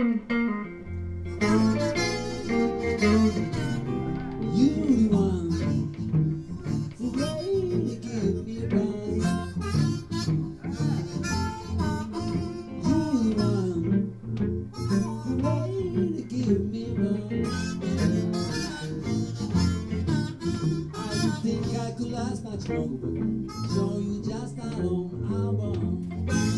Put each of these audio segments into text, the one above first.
You the one who really give me a buzz. You the one who really give me a buzz. I think I could last much longer, show you just how long I want.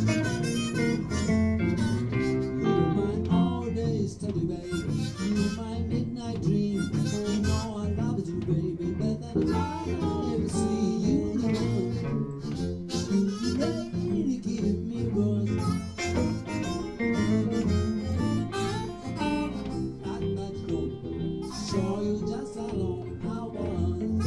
You're my all-day study, baby. You're my midnight dream. You know I love you, baby, better than I ever see. You the one who really give me a buzz. Not much longer, show you just how long I want.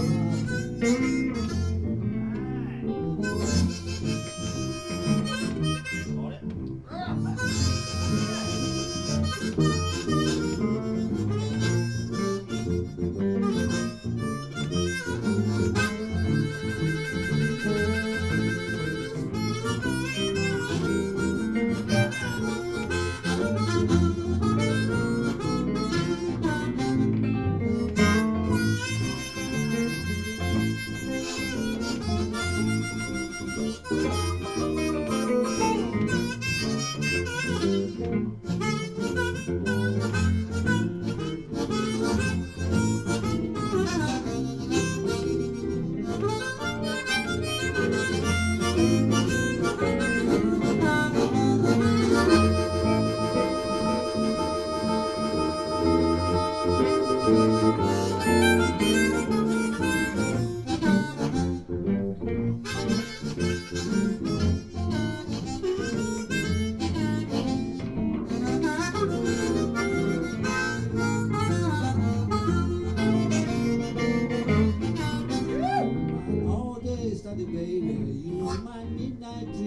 All day study, baby, you are my midnight dream.